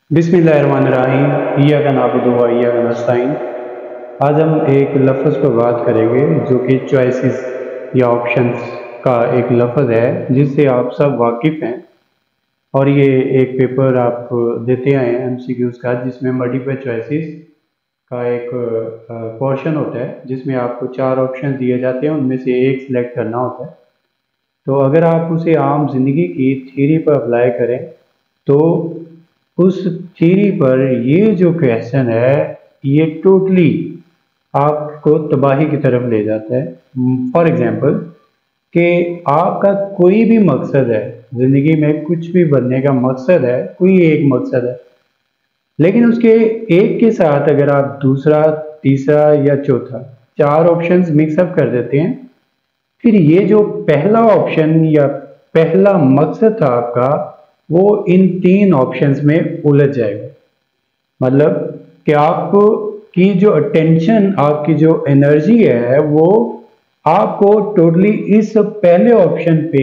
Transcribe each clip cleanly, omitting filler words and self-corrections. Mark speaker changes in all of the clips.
Speaker 1: बिस्मिल्लाहिर्रहमानिर्रहीम इय्याका नअबुदु व इय्याका नस्तईन। आज हम एक लफ्ज़ पर बात करेंगे जो कि चॉइसेस या ऑप्शंस का एक लफ्ज़ है जिससे आप सब वाकिफ़ हैं। और ये एक पेपर आप देते आए हैं MCQs का, जिसमें मल्टीपल चॉइसेस का एक पोर्शन होता है जिसमें आपको 4 ऑप्शन दिए जाते हैं, उनमें से एक सिलेक्ट करना होता है। तो अगर आप उसे आम जिंदगी की थ्योरी पर अप्लाई करें तो उस थ्योरी पर ये जो क्वेश्चन है ये टोटली आपको तबाही की तरफ ले जाता है। फॉर एग्जांपल कि आपका कोई भी मकसद है ज़िंदगी में, कुछ भी बनने का मकसद है, कोई एक मकसद है, लेकिन उसके एक के साथ अगर आप दूसरा, तीसरा या चौथा 4 ऑप्शंस मिक्सअप कर देते हैं, फिर ये जो पहला ऑप्शन या पहला मकसद था आपका वो इन 3 ऑप्शंस में उलझ जाएगा। मतलब कि आपकी जो अटेंशन, आपकी जो एनर्जी है वो आपको टोटली इस पहले ऑप्शन पे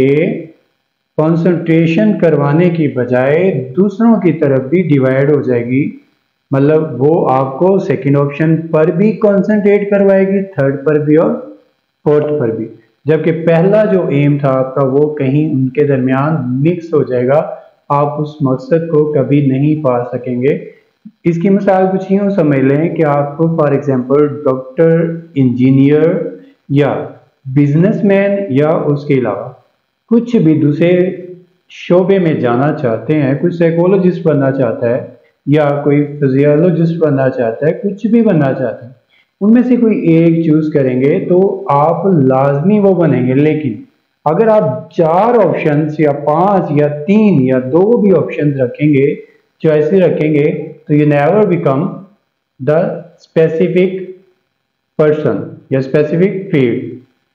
Speaker 1: कंसंट्रेशन करवाने की बजाय दूसरों की तरफ भी डिवाइड हो जाएगी। मतलब वो आपको सेकंड ऑप्शन पर भी कंसंट्रेट करवाएगी, थर्ड पर भी और फोर्थ पर भी, जबकि पहला जो एम था आपका वो कहीं उनके दरमियान मिक्स हो जाएगा। आप उस मकसद को कभी नहीं पा सकेंगे। इसकी मिसाल कुछ यूँ समझ लें कि आप फॉर एग्जांपल डॉक्टर, इंजीनियर या बिजनेसमैन या उसके अलावा कुछ भी दूसरे शोबे में जाना चाहते हैं, कुछ साइकोलॉजिस्ट बनना चाहता है या कोई फिजियोलॉजिस्ट बनना चाहता है, कुछ भी बनना चाहता है, उनमें से कोई एक चूज करेंगे तो आप लाजमी वो बनेंगे। लेकिन अगर आप 4 ऑप्शंस या 5 या 3 या 2 भी ऑप्शन रखेंगे, चॉइसेस रखेंगे, तो you never become the specific person या स्पेसिफिक फील्ड।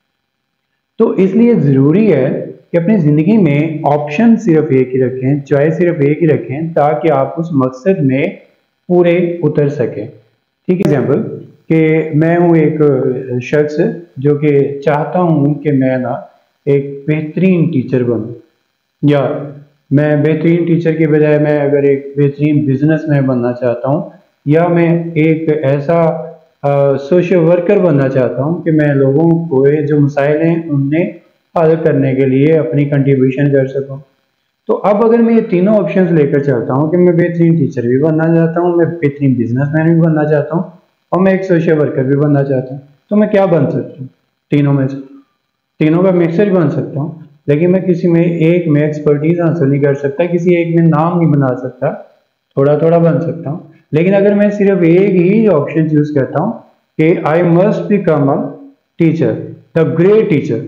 Speaker 1: तो इसलिए ज़रूरी है कि अपनी ज़िंदगी में ऑप्शन सिर्फ एक ही रखें, चॉइस सिर्फ एक ही रखें, ताकि आप उस मकसद में पूरे उतर सकें। ठीक है, एग्जाम्पल कि मैं हूँ एक शख्स जो कि चाहता हूँ कि मैं ना एक बेहतरीन टीचर बनूँ, या मैं बेहतरीन टीचर के बजाय मैं अगर एक बेहतरीन बिजनेसमैन बनना चाहता हूँ, या मैं एक ऐसा सोशल वर्कर बनना चाहता हूँ कि मैं लोगों को जो मसाइल हैं उन्हें हल करने के लिए अपनी कंट्रीब्यूशन कर सकूँ। तो अब अगर मैं ये तीनों ऑप्शंस लेकर चलता हूँ कि मैं बेहतरीन टीचर भी बनना चाहता हूँ, मैं बेहतरीन बिजनेसमैन भी बनना चाहता हूँ और मैं एक सोशल वर्कर भी बनना चाहता हूँ, तो मैं क्या बन सकता हूँ? तीनों में से तीनों का मिक्सर बन सकता हूँ, लेकिन मैं किसी में एक में एक्सपर्टीज हासिल नहीं कर सकता, किसी एक में नाम नहीं बना सकता, थोड़ा थोड़ा बन सकता हूँ। लेकिन अगर मैं सिर्फ एक ही ऑप्शन चूज करता हूँ कि I must become a teacher, the great teacher,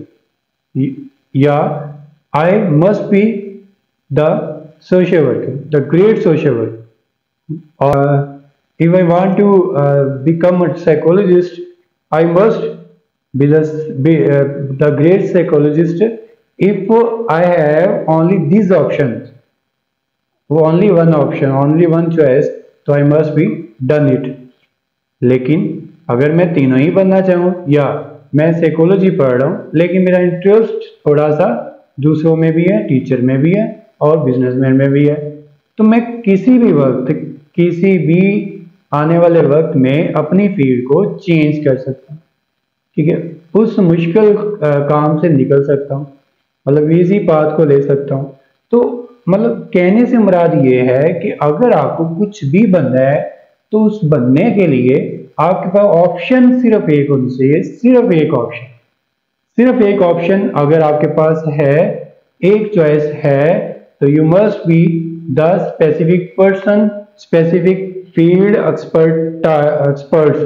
Speaker 1: या I must be the social worker, the great social worker, और if I want to become a psychologist, I must be the great psychologist if I have only these options, only one option, only one choice, तो I must be done it। लेकिन अगर मैं तीनों ही बनना चाहूँ, या मैं साइकोलॉजी पढ़ रहा हूँ लेकिन मेरा इंटरेस्ट थोड़ा सा दूसरों में भी है, टीचर में भी है और बिजनेसमैन में भी है, तो मैं किसी भी वक्त, किसी भी आने वाले वक्त में अपनी फील्ड को चेंज कर सकता हूँ। ठीक है, उस मुश्किल काम से निकल सकता हूँ, मतलब इजी पाथ को ले सकता हूँ। तो मतलब कहने से मुराद ये है कि अगर आपको कुछ भी बनना है तो उस बनने के लिए आपके पास ऑप्शन सिर्फ एक होना चाहिए, सिर्फ एक ऑप्शन, सिर्फ एक ऑप्शन अगर आपके पास है, एक चॉइस है, तो you must be the specific person, specific field experts.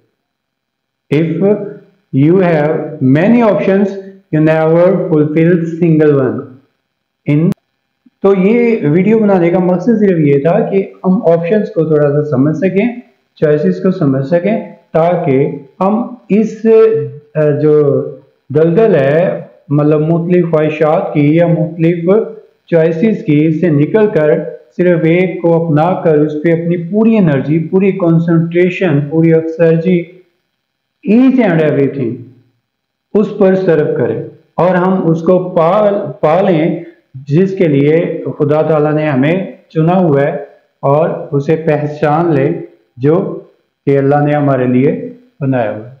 Speaker 1: If you have many options, you never fulfill single one. तो ये वीडियो बनाने का मकसद सिर्फ ये था कि हम ऑप्शंस को थोड़ा सा समझ सकें, चॉइसेस को समझ सकें, ताकि हम इस जो दलदल है, मतलब मुख्तलिफ ख्वाहिशात की या मुख्तलिफ चॉइसेस की, इससे निकल कर सिर्फ एक को अपना कर उस पर अपनी पूरी एनर्जी, पूरी कंसंट्रेशन, पूरी एक्सर्जी, ईच एंड एवरीथिंग उस पर सर्व करें और हम उसको पालें जिसके लिए खुदा ताला ने हमें चुना हुआ है और उसे पहचान ले जो कि अल्लाह ने हमारे लिए बनाया हुआ है।